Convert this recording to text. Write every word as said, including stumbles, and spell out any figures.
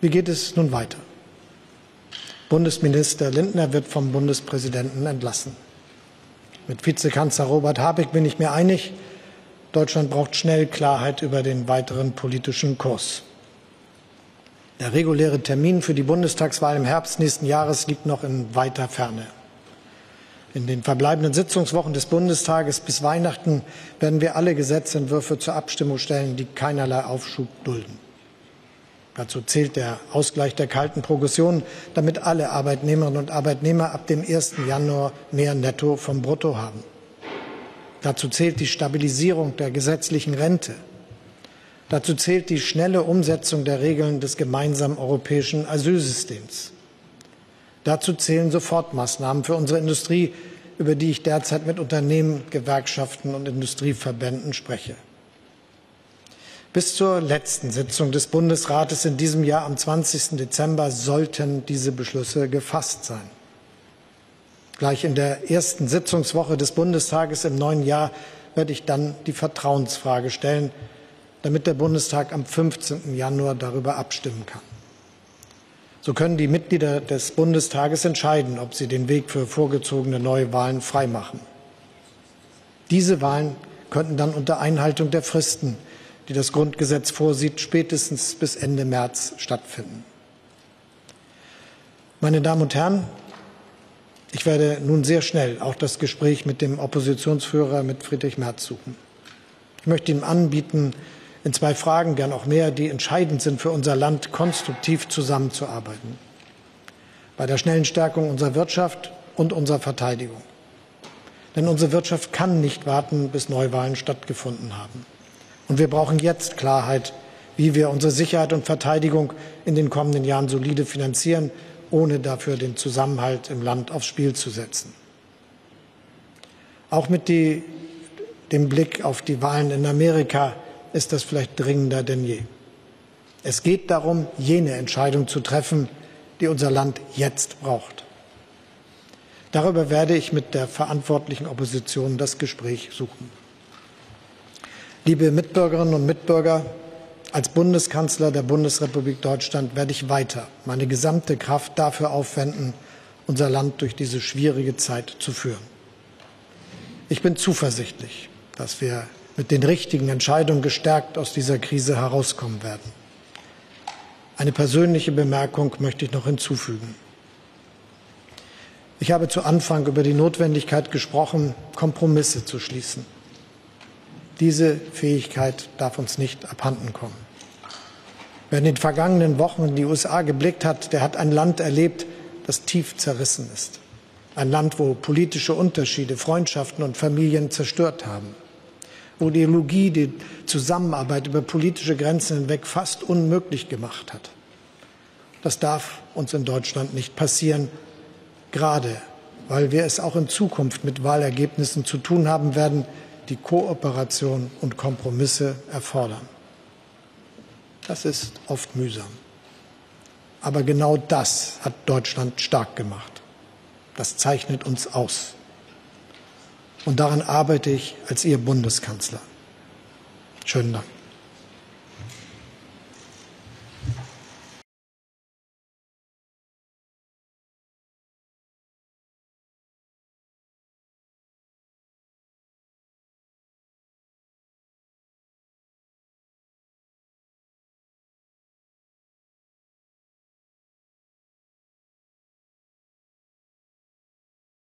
Wie geht es nun weiter? Bundesminister Lindner wird vom Bundespräsidenten entlassen. Mit Vizekanzler Robert Habeck bin ich mir einig, Deutschland braucht schnell Klarheit über den weiteren politischen Kurs. Der reguläre Termin für die Bundestagswahl im Herbst nächsten Jahres liegt noch in weiter Ferne. In den verbleibenden Sitzungswochen des Bundestages bis Weihnachten werden wir alle Gesetzentwürfe zur Abstimmung stellen, die keinerlei Aufschub dulden. Dazu zählt der Ausgleich der kalten Progression, damit alle Arbeitnehmerinnen und Arbeitnehmer ab dem ersten Januar mehr Netto vom Brutto haben. Dazu zählt die Stabilisierung der gesetzlichen Rente. Dazu zählt die schnelle Umsetzung der Regeln des gemeinsamen europäischen Asylsystems. Dazu zählen Sofortmaßnahmen für unsere Industrie, über die ich derzeit mit Unternehmen, Gewerkschaften und Industrieverbänden spreche. Bis zur letzten Sitzung des Bundesrates in diesem Jahr am zwanzigsten Dezember sollten diese Beschlüsse gefasst sein. Gleich in der ersten Sitzungswoche des Bundestages im neuen Jahr werde ich dann die Vertrauensfrage stellen, damit der Bundestag am fünfzehnten Januar darüber abstimmen kann. So können die Mitglieder des Bundestages entscheiden, ob sie den Weg für vorgezogene Neuwahlen freimachen. Diese Wahlen könnten dann unter Einhaltung der Fristen, die das Grundgesetz vorsieht, spätestens bis Ende März stattfinden. Meine Damen und Herren, ich werde nun sehr schnell auch das Gespräch mit dem Oppositionsführer, mit Friedrich Merz, suchen. Ich möchte ihm anbieten, in zwei Fragen, gern auch mehr, die entscheidend sind für unser Land, konstruktiv zusammenzuarbeiten. Bei der schnellen Stärkung unserer Wirtschaft und unserer Verteidigung. Denn unsere Wirtschaft kann nicht warten, bis Neuwahlen stattgefunden haben. Und wir brauchen jetzt Klarheit, wie wir unsere Sicherheit und Verteidigung in den kommenden Jahren solide finanzieren, ohne dafür den Zusammenhalt im Land aufs Spiel zu setzen. Auch mit die, dem Blick auf die Wahlen in Amerika ist das vielleicht dringender denn je. Es geht darum, jene Entscheidung zu treffen, die unser Land jetzt braucht. Darüber werde ich mit der verantwortlichen Opposition das Gespräch suchen. Liebe Mitbürgerinnen und Mitbürger, als Bundeskanzler der Bundesrepublik Deutschland werde ich weiter meine gesamte Kraft dafür aufwenden, unser Land durch diese schwierige Zeit zu führen. Ich bin zuversichtlich, dass wir mit den richtigen Entscheidungen gestärkt aus dieser Krise herauskommen werden. Eine persönliche Bemerkung möchte ich noch hinzufügen. Ich habe zu Anfang über die Notwendigkeit gesprochen, Kompromisse zu schließen. Diese Fähigkeit darf uns nicht abhanden kommen. Wer in den vergangenen Wochen in die U S A geblickt hat, der hat ein Land erlebt, das tief zerrissen ist. Ein Land, wo politische Unterschiede, Freundschaften und Familien zerstört haben. Wo die Ideologie die Zusammenarbeit über politische Grenzen hinweg fast unmöglich gemacht hat. Das darf uns in Deutschland nicht passieren, gerade weil wir es auch in Zukunft mit Wahlergebnissen zu tun haben werden, die Kooperation und Kompromisse erfordern. Das ist oft mühsam. Aber genau das hat Deutschland stark gemacht. Das zeichnet uns aus. Und daran arbeite ich als Ihr Bundeskanzler. Schönen Dank.